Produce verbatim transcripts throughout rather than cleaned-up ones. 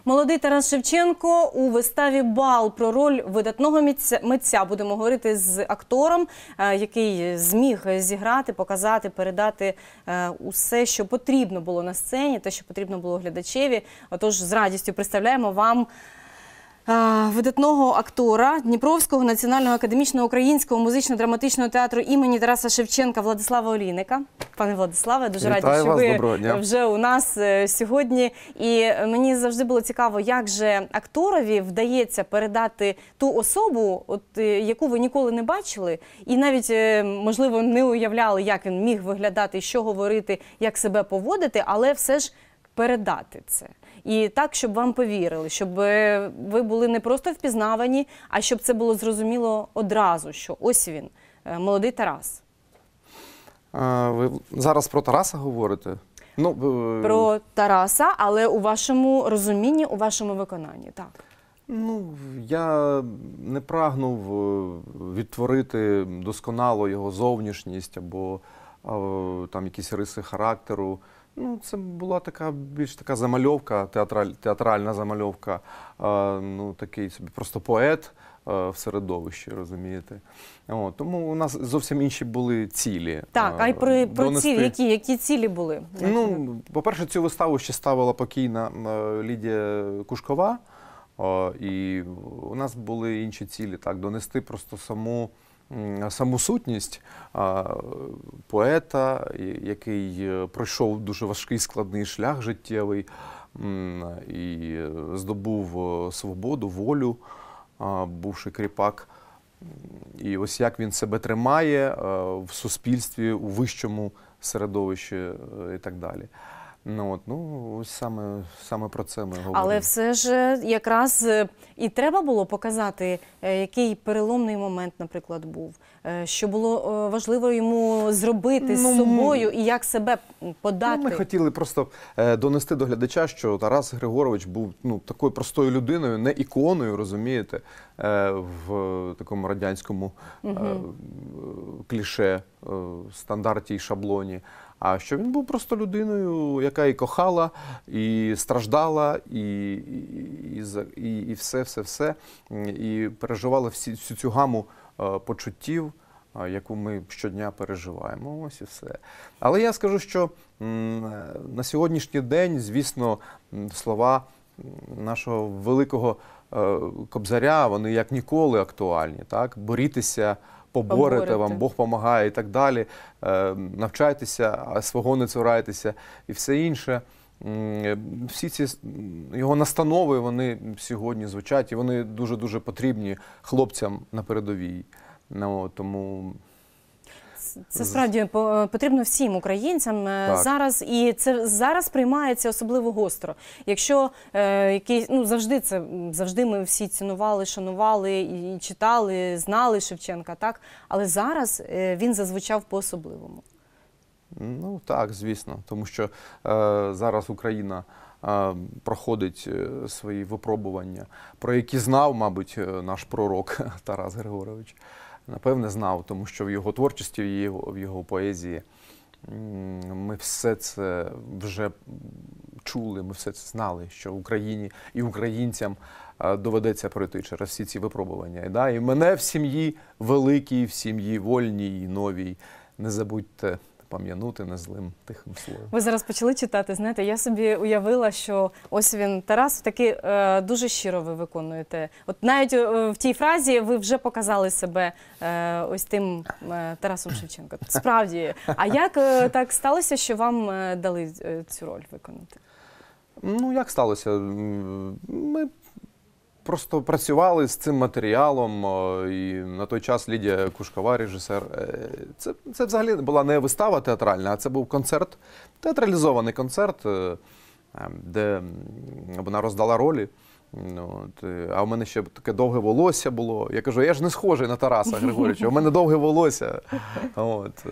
Молодий Тарас Шевченко у виставі «Бал» про роль видатного митця. Будемо говорити з актором, який зміг зіграти, показати, передати усе, що потрібно було на сцені, те, що потрібно було глядачеві. Отож, з радістю представляємо вам видатного актора Дніпровського національного академічного українського музично-драматичного театру імені Тараса Шевченка Владислава Олійника. Пане Владиславе, дуже раді, що ви вже у нас сьогодні. І мені завжди було цікаво, як же акторові вдається передати ту особу, от, яку ви ніколи не бачили, і навіть, можливо, не уявляли, як він міг виглядати, що говорити, як себе поводити, але все ж передати це. І так, щоб вам повірили, щоб ви були не просто впізнавані, а щоб це було зрозуміло одразу, що ось він, молодий Тарас. А, ви зараз про Тараса говорите? Ну, про Тараса, але у вашому розумінні, у вашому виконанні, так. Ну, я не прагнув відтворити досконало його зовнішність або а, там якісь риси характеру. Ну, це була така більш така замальовка, театраль, театральна замальовка, а, ну, такий собі просто поет а, в середовищі, розумієте. О, тому у нас зовсім інші були цілі. Так, а й про, про цілі, які, які цілі були? Ну, по-перше, цю виставу ще ставила покійна Лідія Кушкова, а, і у нас були інші цілі, так, донести просто саму саму сутність а, поета, який пройшов дуже важкий складний шлях життєвий і здобув свободу, волю, а, бувши кріпак. І ось як він себе тримає а, в суспільстві, у вищому середовищі і так далі. Ну, от, ну, ось саме, саме про це ми говоримо. Але все ж якраз і треба було показати, який переломний момент, наприклад, був. Що було важливо йому зробити ну, з собою і як себе подати. Ну, ми хотіли просто донести до глядача, що Тарас Григорович був ну, такою простою людиною, не іконою, розумієте, в такому радянському угу. кліше, стандарті і шаблоні. А що він був просто людиною, яка і кохала, і страждала, і, і, і, і все, все, все, і переживала всі, всю цю гаму почуттів, яку ми щодня переживаємо. Ось і все. Але я скажу, що на сьогоднішній день, звісно, слова нашого великого Кобзаря, вони як ніколи актуальні. Так? Борітеся, поборете, поборете, вам Бог помагає і так далі. Навчайтеся, а свого не цурайтеся і все інше. Всі ці його настанови, вони сьогодні звучать, і вони дуже-дуже потрібні хлопцям на передовій. Ну, тому... Це справді потрібно всім українцям так. зараз, і це зараз приймається особливо гостро. Якщо е, який, ну, завжди це завжди ми всі цінували, шанували і читали, знали Шевченка, так, але зараз е, він зазвучав по-особливому. Ну так, звісно, тому що е, зараз Україна е, проходить е, свої випробування, про які знав, мабуть, наш пророк Тарас Григорович. Напевне, знав, тому що в його творчості, в його, в його поезії ми все це вже чули, ми все це знали, що Україні і українцям доведеться пройти через всі ці випробування. І, да, і мене в сім'ї великій, в сім'ї вольній і новій. Не забудьте пам'янути незлим тихим словом. Ви зараз почали читати, знаєте, я собі уявила, що ось він, Тарас, таки е, дуже щиро ви виконуєте. От навіть е, в тій фразі ви вже показали себе е, ось тим е, Тарасом Шевченко. Справді. А як е, так сталося, що вам е, дали е, цю роль виконати? Ну, як сталося? Ми просто працювали з цим матеріалом, і на той час Лідія Кушкова, режисер. Це, це взагалі була не вистава театральна, а це був концерт, театралізований концерт, де вона роздала ролі. От, а у мене ще таке довге волосся було. Я кажу, я ж не схожий на Тараса Григоровича, у мене довге волосся. От.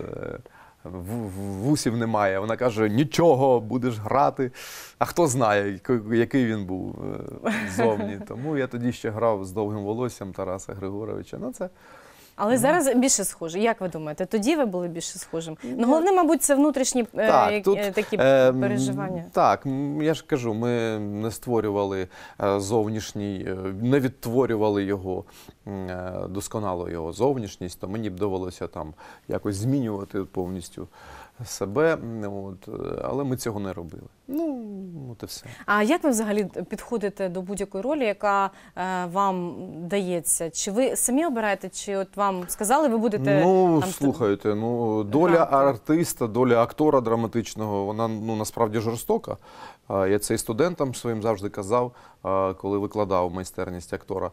Вусів немає. Вона каже, нічого, будеш грати. А хто знає, який він був ззовні. Тому я тоді ще грав з довгим волоссям Тараса Григоровича. Ну, це Але зараз більше схоже. Як ви думаєте, тоді ви були більше схожим? Ну, головне, мабуть, це внутрішні е, Так, як- тут, е, такі е, переживання. Так, м, я ж кажу, ми не створювали е, зовнішній, е, не відтворювали його, м, е, досконало його зовнішність, то мені б довелося там якось змінювати повністю себе, м, от, е, але ми цього не робили. Ну, от і все. А як ви взагалі підходите до будь-якої ролі, яка е, вам дається? Чи ви самі обираєте, чи от вам сказали, ви будете Ну, там, слухайте, ну, доля грати? артиста, доля актора драматичного, вона, ну, насправді жорстока. А, Я це і студентам своїм завжди казав, а, коли викладав майстерність актора,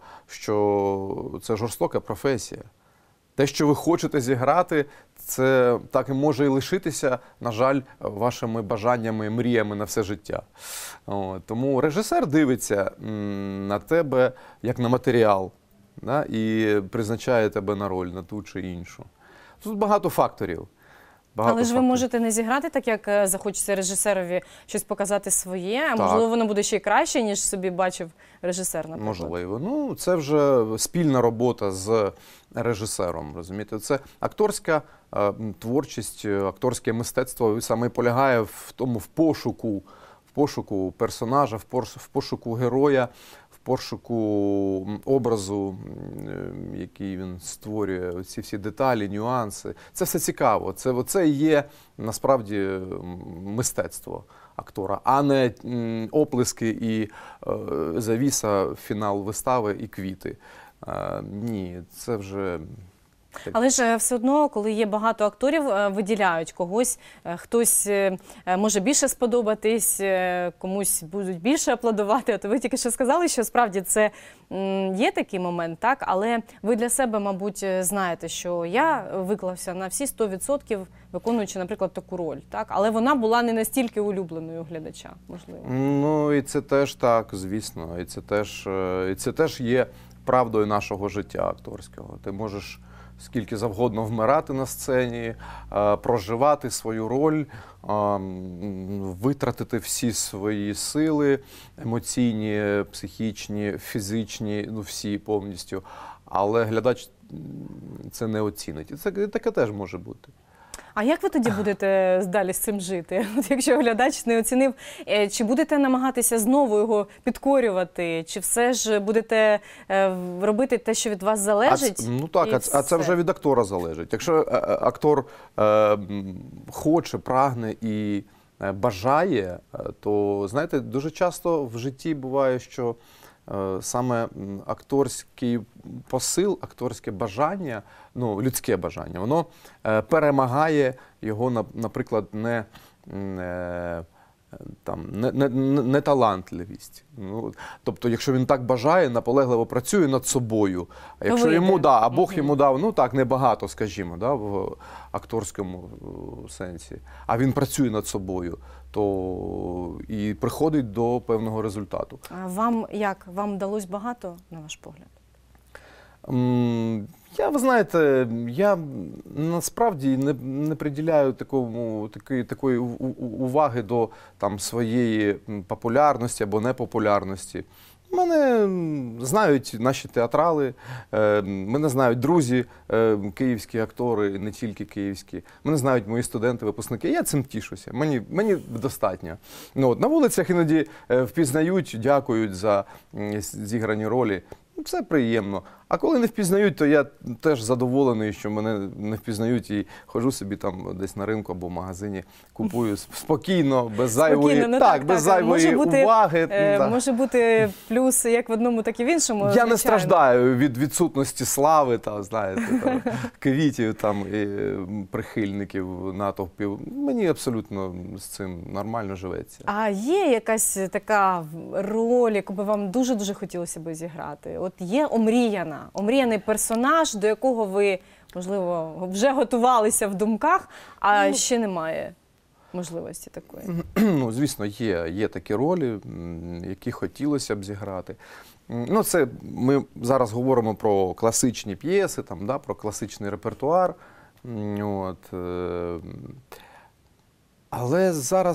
що це жорстока професія. Те, що ви хочете зіграти, це так і може і лишитися, на жаль, вашими бажаннями, мріями на все життя. От, тому режисер дивиться м, на тебе як на матеріал, да, і призначає тебе на роль, на ту чи іншу. Тут багато факторів. Багато Але ж ви факторів. можете не зіграти так, як е, захочеться режисерові щось показати своє, а Так. можливо, воно буде ще й краще, ніж собі бачив режисер, наприклад. Можливо. Ну, це вже спільна робота з режисером, розумієте? Це акторська е, м, творчість, е, акторське мистецтво саме і полягає в тому, в пошуку, в пошуку персонажа, в пор- в пошуку героя, в пошуку м, образу, м, е, який він створює, ці всі деталі, нюанси. Це все цікаво. Це, це і є насправді м, мистецтво актора, а не м, оплески і е, завіса, фінал вистави і квіти. Е, ні, це вже... Але ж е, все одно, коли є багато акторів, е, виділяють когось, е, хтось е, е, може більше сподобатись, е, комусь будуть більше аплодувати. От ви тільки що сказали, що справді це м, є такий момент, так? Але ви для себе, мабуть, е, знаєте, що я виклався на всі сто відсотків, виконуючи, наприклад, таку роль, так? Але вона була не настільки улюбленою у глядача, можливо. Ну, і це теж так, звісно. І це теж, е, і це теж є правдою нашого життя акторського. Ти можеш скільки завгодно вмирати на сцені, е, проживати свою роль, е, м, витратити всі свої сили емоційні, психічні, фізичні, ну всі повністю. Але глядач м, це не оцінить. І це таке теж може бути. А як ви тоді будете далі з цим жити? От якщо глядач не оцінив, е, чи будете намагатися знову його підкорювати, чи все ж будете е, робити те, що від вас залежить? А це, ну так, і а це, а це все? вже від актора залежить. Якщо е, е, актор е, м, хоче, прагне і е, бажає, е, то, знаєте, дуже часто в житті буває, що е, саме м, акторський посил, акторське бажання, ну, людське бажання, воно е, перемагає його, на- наприклад, не, м, е, там, не, не, не не талантливість. Ну, тобто, якщо він так бажає, наполегливо працює над собою, а якщо вийде. йому, да, а Бог Мгм. йому дав, ну так, небагато, скажімо, да, в акторському е, сенсі, а він працює над собою, то і приходить до певного результату. А вам як? Вам вдалося багато, на ваш погляд? М, Я, ви знаєте, я насправді не, не приділяю такому, такої, такої у- у- уваги до там, своєї м, популярності або непопулярності. Мене м, знають наші театрали, е, мене знають друзі, е, київські актори, не тільки київські. Мене знають мої студенти, випускники. Я цим тішуся. Мені, мені достатньо. Ну, от, на вулицях іноді е, впізнають, дякують за м, зіграні ролі. Це приємно. А коли не впізнають, то я теж задоволений, що мене не впізнають і ходжу собі там десь на ринку або в магазині, купую спокійно, без зайвої, Спокійно, ну так, так, без так. зайвої Може бути, уваги. Е, Да. Може бути плюс як в одному, так і в іншому. Я звичайно. не страждаю від відсутності слави, там, знаєте, там, квітів там, і м, прихильників, натовпів. Мені абсолютно з цим нормально живеться. А є якась така роль, яку би вам дуже-дуже хотілося би зіграти? От є омріяна, омріяний персонаж, до якого ви, можливо, вже готувалися в думках, а Ну, ще немає можливості такої. Ну, звісно, є, є такі ролі, м, які хотілося б зіграти. М, Ну, це ми зараз говоримо про класичні п'єси, там, да, про класичний репертуар. М, От, е, але зараз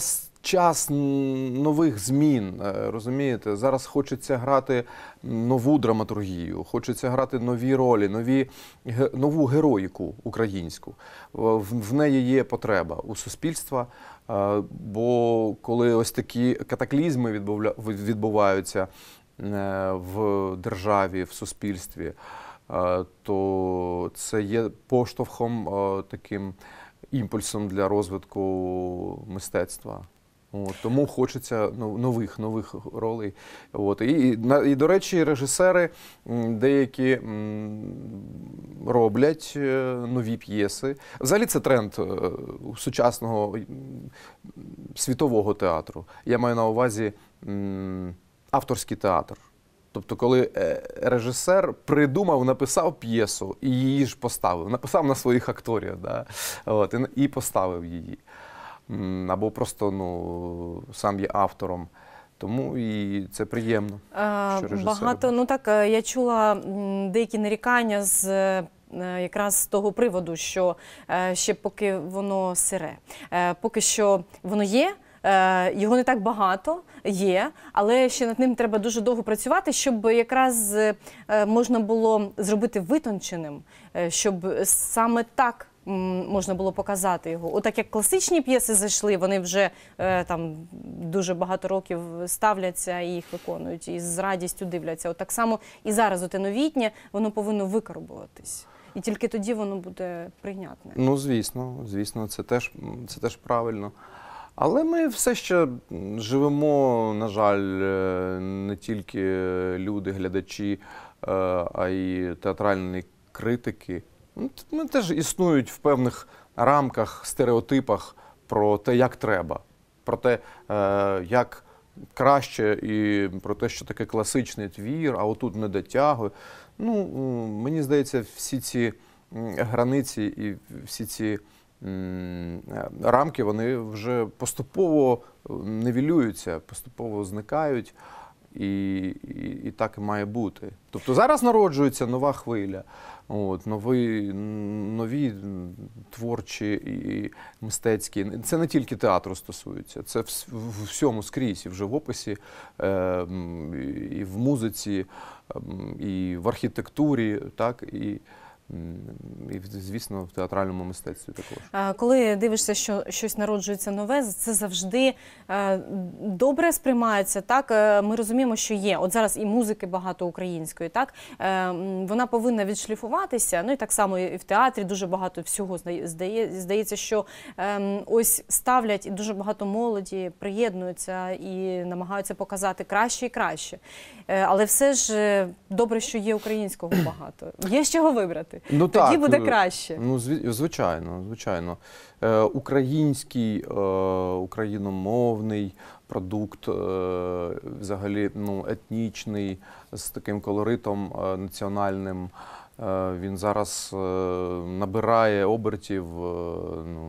час м, нових змін, е, розумієте? Зараз хочеться грати нову драматургію, хочеться грати нові ролі, нові, ге- нову героїку українську. В, в неї є потреба у суспільства, е, бо коли ось такі катаклізми відбувля- відбуваються е, в державі, в суспільстві, е, то це є поштовхом, е, таким імпульсом для розвитку мистецтва. От, тому хочеться ну, нових нових ролей. От, і, і, на- і, до речі, режисери м, деякі м, роблять е, нові п'єси. Взагалі це тренд е, сучасного м, світового театру. Я маю на увазі м, авторський театр. Тобто, коли е, режисер придумав, написав п'єсу і її ж поставив. Написав на своїх акторів, да? От, і, і поставив її. М, Або просто ну, сам є автором. Тому і це приємно, Е, що режисери Багато, ну так, е, я чула м, деякі нарікання з е, якраз з того приводу, що е, ще поки воно сире, Е, поки що воно є, е, його не так багато, є, але ще над ним треба дуже довго працювати, щоб якраз е, можна було зробити витонченим, е, щоб саме так м, можна було показати його. Отак як класичні п'єси зайшли, вони вже е, там дуже багато років ставляться і їх виконують, і з радістю дивляться. От так само і зараз оте новітнє, воно повинно викарбуватись. І тільки тоді воно буде прийнятне. Ну, звісно, звісно, це теж, це теж правильно. Але ми все ще живемо, на жаль, е, не тільки люди, глядачі, е, а й театральні критики. Ну, т- Вони теж існують в певних рамках, стереотипах про те, як треба, про те, е, як краще, і про те, що таке класичний твір, а отут не дотягує. Ну, м, мені здається, всі ці м, границі і всі ці м, е, рамки, вони вже поступово нівелюються, поступово зникають, і, і, і так і має бути. Тобто зараз народжується нова хвиля, от, нові, нові творчі і мистецькі. Це не тільки театру стосується, це в, в всьому скрізь, і в живописі, е, м, і в музиці, ем, і в архітектурі, так, і м, і, звісно, в театральному мистецтві також. Е, Коли дивишся, що щось народжується нове, це завжди е, добре сприймається. Так, Е, ми розуміємо, що є. От зараз і музики багато української, так Е, м, вона повинна відшліфуватися. Ну і так само і в театрі дуже багато всього здає- здає- здається, що е, м, ось ставлять і дуже багато молоді приєднуються і намагаються показати краще і краще. Е, Але все ж е, добре, що є українського багато. Є з чого вибрати. Ну, Тоді так, буде е, краще. Ну, зві- звичайно, звичайно. Е, український, е, україномовний продукт, е, взагалі ну, етнічний, з таким колоритом е, національним, е, він зараз е, набирає обертів, е, ну,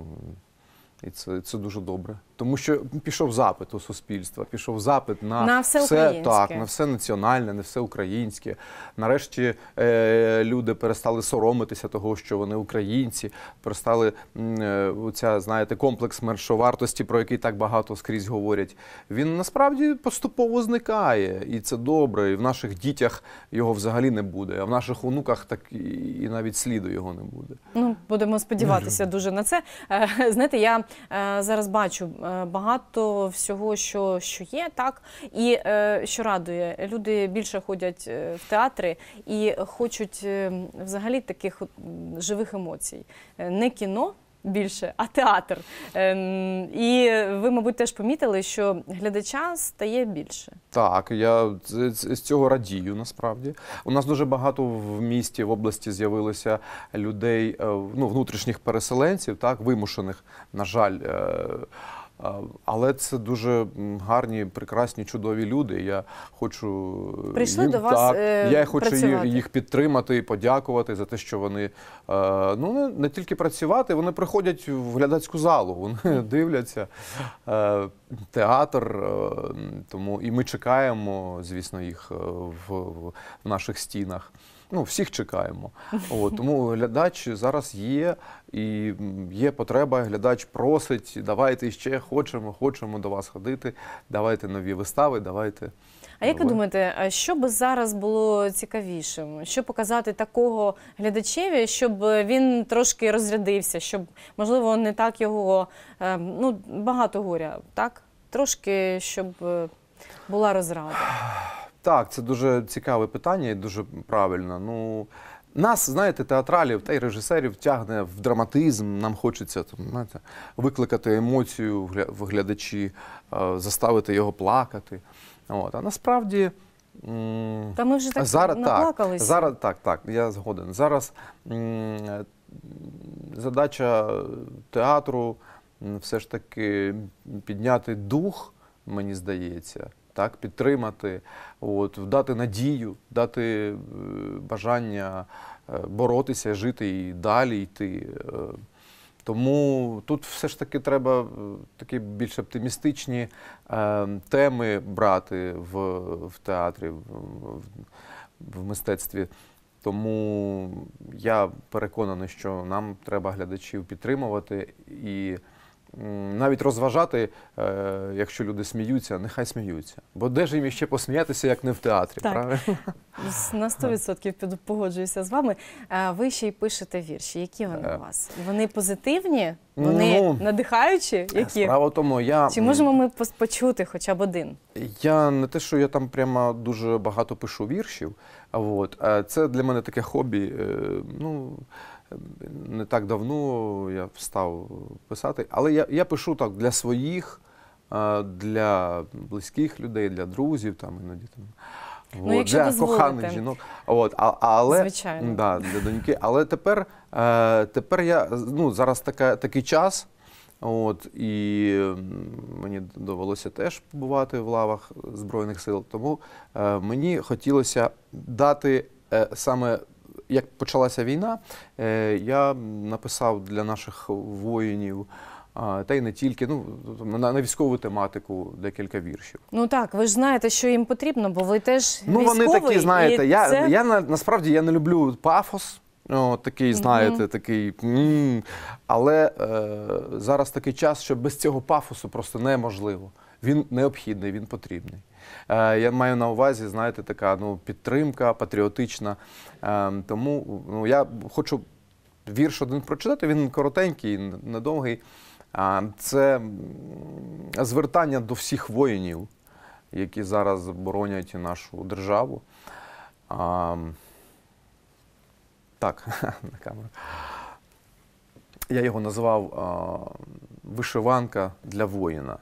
і це, це дуже добре. Тому що пішов запит у суспільства, пішов запит на, На все все, українське. так, на все національне, на все українське. Нарешті е, люди перестали соромитися того, що вони українці, перестали м, е, оця, знаєте, комплекс меншовартості, про який так багато скрізь говорять. Він насправді поступово зникає, і це добре. І в наших дітях його взагалі не буде, а в наших онуках так і, і навіть сліду його не буде. Ну, будемо сподіватися дуже на це. Е, Знаєте, я е, зараз бачу е, багато всього, що, що є, так, і е, що радує, люди більше ходять е, в театри і хочуть е, взагалі таких от, м, живих емоцій. Е, Не кіно більше, а театр. Е, м, І ви, мабуть, теж помітили, що глядача стає більше. Так, я з, з з цього радію насправді. У нас дуже багато в місті, в області з'явилося людей, е, ну, внутрішніх переселенців, так, вимушених, на жаль. е, е, Але це дуже м, гарні, прекрасні, чудові люди. Я хочу Прийшли їм, до вас, так, е, я хочу працювати. їх підтримати і подякувати за те, що вони е, ну, не, не тільки працювати, вони приходять в глядацьку залу, вони дивляться е, театр, е, тому і ми чекаємо, звісно, їх е, в, в наших стінах. ну, всіх чекаємо. От, тому глядач зараз є, і є потреба, глядач просить, давайте ще, хочемо, хочемо до вас ходити, давайте нові вистави, давайте. А як ви думаєте, а що би зараз було цікавішим? Що показати такого глядачеві, щоб він трошки розрядився, щоб, можливо, не так його, ну, багато горя, так? Трошки, щоб була розрада. Так, це дуже цікаве питання і дуже правильно. Ну, нас, знаєте, театралів та й режисерів тягне в драматизм, нам хочеться там, знаєте, викликати емоцію в глядачі, заставити його плакати. От. А насправді Та ми вже так зараз, наплакалися. Так, зараз, так, так, я згоден. Зараз м, задача театру все ж таки підняти дух, мені здається, так, підтримати, от, дати надію, дати бажання боротися, жити і далі йти. Тому тут все ж таки треба такі більш оптимістичні е, теми брати в, в театрі, в, в мистецтві. Тому я переконаний, що нам треба глядачів підтримувати і м, навіть розважати, е, якщо люди сміються, нехай сміються. Бо де ж їм ще посміятися, як не в театрі, так. правильно? На сто відсотків погоджуюся з вами. Ви ще й пишете вірші. Які вони у вас? Вони позитивні? Вони ну, надихаючі? Які? Справа в тому, я... Чи можемо ми почути хоча б один? Я не те, що я там прямо дуже багато пишу віршів, а от, а це для мене таке хобі. Ну, не так давно я став писати, але я, я пишу так для своїх, для близьких людей, для друзів, там іноді там. Ну, от, для коханих жінок. От, а, але, звичайно. Да, для доньки. Але тепер, е, тепер я, ну, зараз така, такий час, от, і мені довелося теж побувати в лавах Збройних сил, тому е, мені хотілося дати е, саме, як почалася війна, е, я написав для наших воїнів, та й не тільки, ну, на, на військову тематику декілька віршів. Ну так, ви ж знаєте, що їм потрібно, бо ви теж ну, військовий. Ну, вони такі, знаєте, я, це... я на, насправді я не люблю пафос, о, такий, знаєте, mm-hmm. такий, м-м, але е, зараз такий час, що без цього пафосу просто неможливо. Він необхідний, він потрібний. Е, я маю на увазі, знаєте, така, ну, підтримка патріотична, е, тому, ну, я хочу вірш один прочитати, він коротенький, недовгий. Це звертання до всіх воїнів, які зараз боронять нашу державу. А, так, на камеру. Я його назвав а, «Вишиванка для воїна».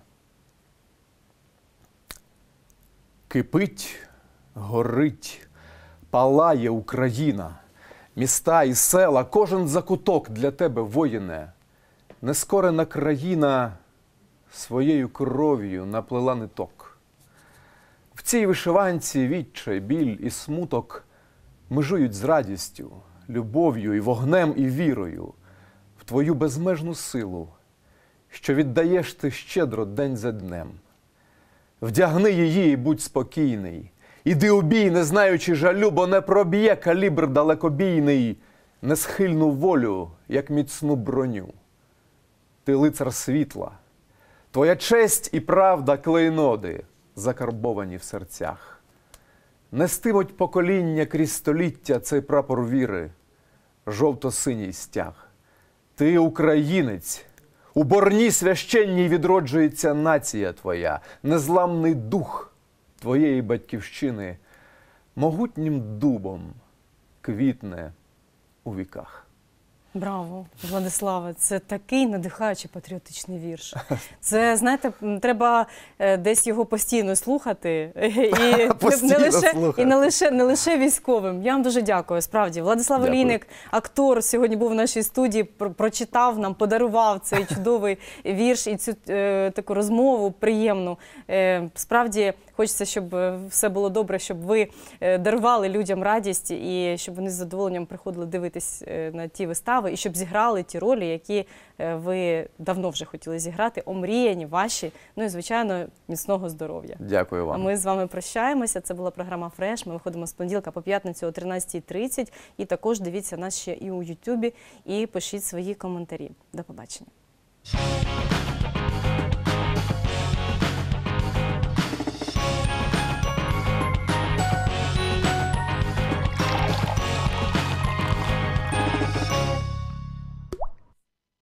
Кипить, горить, палає Україна, міста і села, кожен закуток для тебе, воїне. Нескорена країна своєю кров'ю наплела ниток. В цій вишиванці відчай, біль і смуток межують з радістю, любов'ю і вогнем і вірою в твою безмежну силу, що віддаєш ти щедро день за днем. Вдягни її і будь спокійний, іди у бій, не знаючи жалю, бо не проб'є калібр далекобійний несхильну волю, як міцну броню. Ти лицар світла, твоя честь і правда клейноди закарбовані в серцях. Нестимуть покоління крізь століття цей прапор віри, жовто-синій стяг. Ти українець, у борні священній відроджується нація твоя, незламний дух твоєї батьківщини могутнім дубом квітне у віках. Браво, Владиславе, це такий надихаючий патріотичний вірш. Це, знаєте, треба десь його постійно слухати. І, постійно не лише, слухати. І не лише, не лише військовим. Я вам дуже дякую, справді. Владислав Дякую. Олійник, актор, сьогодні був в нашій студії, прочитав нам, подарував цей чудовий вірш і цю е, таку розмову приємну. Е, справді, хочеться, щоб все було добре, щоб ви дарували людям радість і щоб вони з задоволенням приходили дивитись на ті вистави, вистави і щоб зіграли ті ролі, які е, ви давно вже хотіли зіграти, омріяні ваші, ну і, звичайно, міцного здоров'я. Дякую А вам. ми з вами прощаємося. Це була програма «Фреш». Ми виходимо з понеділка по п'ятницю о тринадцятій тридцять. І також дивіться нас ще і у Ютубі, і пишіть свої коментарі. До побачення.